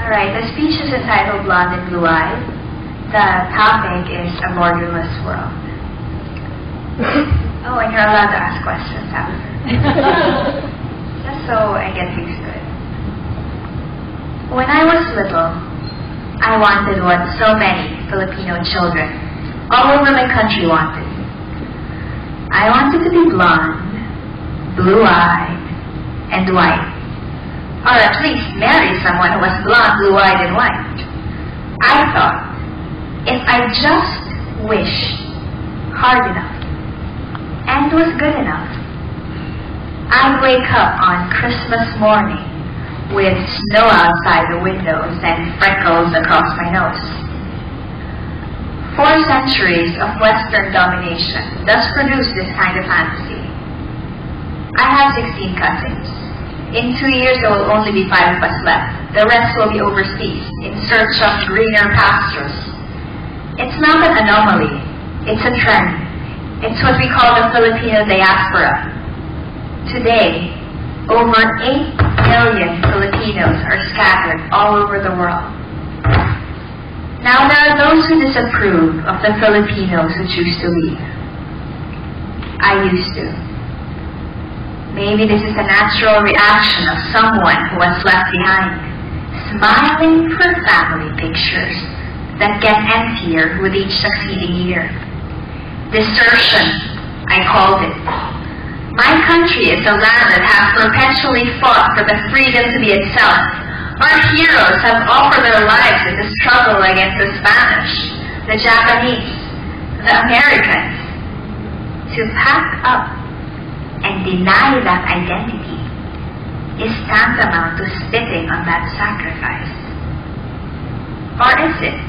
Alright, the speech is entitled Blonde and Blue-Eyed. The topic is a borderless world. Oh, and you're allowed to ask questions after. Just so I get used to it. When I was little, I wanted what so many Filipino children all over my country wanted. I wanted to be blonde, blue-eyed, and white. Or at least marry someone who was blonde, blue-eyed, and white. I thought, if I just wished hard enough and was good enough, I'd wake up on Christmas morning with snow outside the windows and freckles across my nose. 4 centuries of Western domination thus produce this kind of fantasy. I have 16 cousins. In 2 years, there will only be 5 of us left. The rest will be overseas, in search of greener pastures. It's not an anomaly. It's a trend. It's what we call the Filipino diaspora. Today, over 8 million Filipinos are scattered all over the world. Now, there are those who disapprove of the Filipinos who choose to leave. I used to. Maybe this is a natural reaction of someone who was left behind, smiling for family pictures that get emptier with each succeeding year. Desertion, I called it. My country is a land that has perpetually fought for the freedom to be itself. Our heroes have offered their lives in the struggle against the Spanish, the Japanese, the Americans. To pack up and deny that identity is tantamount to spitting on that sacrifice. Or is it?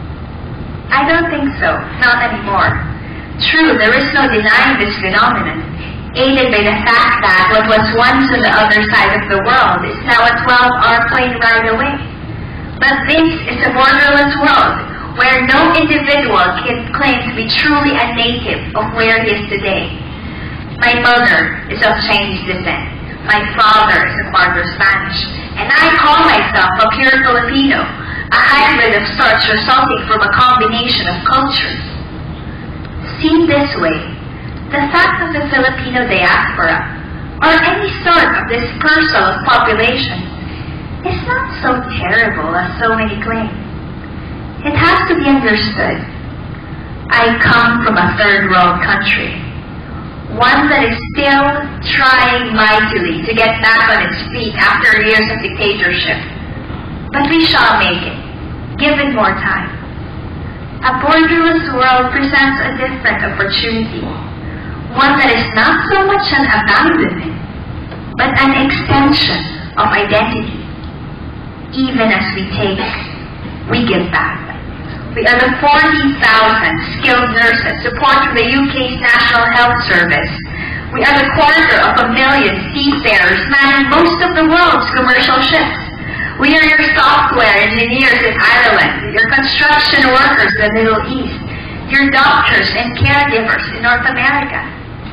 I don't think so. Not anymore. True, there is no denying this phenomenon, aided by the fact that what was once on the other side of the world is now a 12-hour plane ride away. But this is a borderless world where no individual can claim to be truly a native of where he is today. My mother is of Chinese descent. My father is a part of Spanish. And I call myself a pure Filipino, a hybrid of sorts resulting from a combination of cultures. Seen this way, the fact of the Filipino diaspora, or any sort of dispersal of population, is not so terrible as so many claim. It has to be understood. I come from a third world country, one that is still trying mightily to get back on its feet after years of dictatorship. But we shall make it, given more time. A borderless world presents a different opportunity, one that is not so much an abandonment, but an extension of identity. Even as we take, we give back. We are the 40,000 skilled nurses supporting the UK's National Health Service. We are the 250,000 seafarers manning most of the world's commercial ships. We are your software engineers in Ireland, your construction workers in the Middle East, your doctors and caregivers in North America,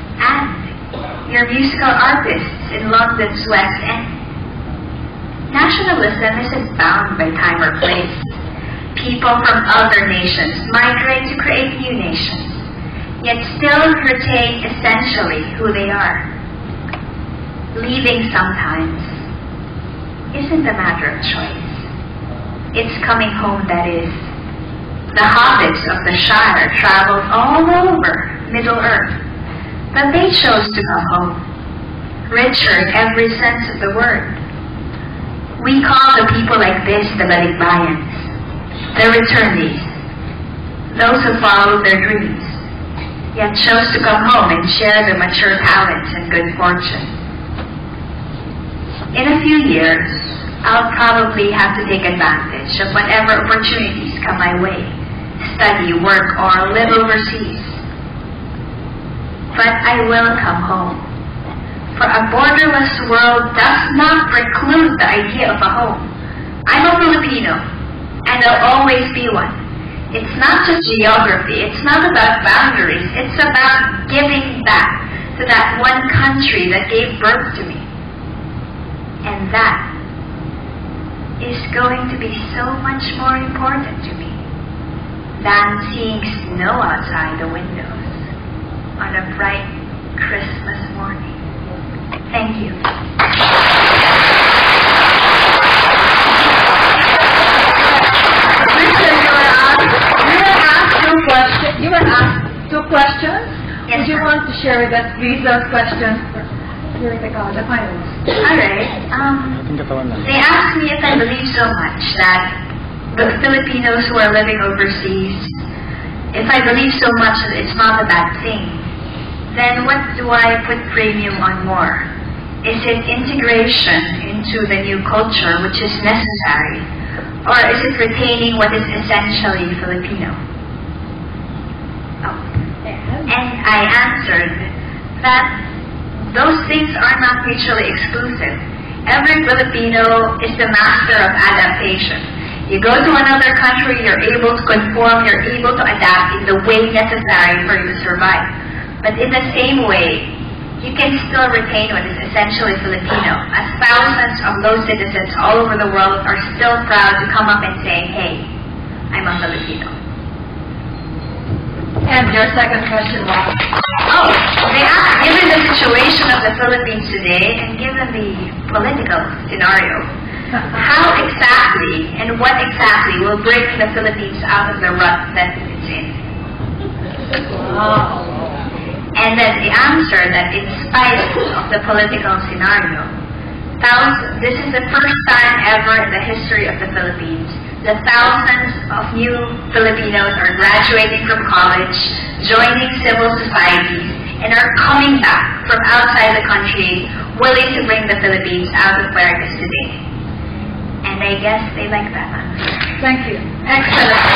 and your musical artists in London's West End. Nationalism isn't bound by time or place. People from other nations migrate to create new nations, yet still retain essentially who they are. Leaving sometimes isn't a matter of choice. It's coming home that is. The hobbits of the Shire traveled all over Middle Earth, but they chose to come home, richer in every sense of the word. We call the people like this the Balikbayans, the returnees, those who followed their dreams, yet chose to come home and share their mature talents and good fortune. In a few years, I'll probably have to take advantage of whatever opportunities come my way, study, work, or live overseas. But I will come home, for a borderless world does not preclude the idea of a home. I'm a Filipino, and I'll always be one. It's not just geography, it's not about boundaries, it's about giving back to that one country that gave birth to me. And that is going to be so much more important to me than seeing snow outside the windows on a bright Christmas morning. Thank you. You were asked two questions. Yes, Would you want to share with us, please, those questions during the college finals? Alright. They asked me if I believe so much that the Filipinos who are living overseas, if I believe so much that it's not a bad thing, then what do I put premium on more? Is it integration into the new culture, which is necessary, or is it retaining what is essentially Filipino? And I answered that those things are not mutually exclusive. Every Filipino is the master of adaptation. You go to another country, you're able to conform, you're able to adapt in the way necessary for you to survive. But in the same way, you can still retain what is essentially Filipino, as thousands of those citizens all over the world are still proud to come up and say, hey, I'm a Filipino. And your second question was? They asked, given the situation of the Philippines today and given the political scenario, how exactly and what exactly will bring the Philippines out of the rut that it's in? Wow. And then the answer that in spite of the political scenario, this is the first time ever in the history of the Philippines that thousands of new Filipinos are graduating from college, joining civil societies, and are coming back from outside the country, willing to bring the Philippines out of where it is today. And I guess they like that answer. Thank you. Excellent.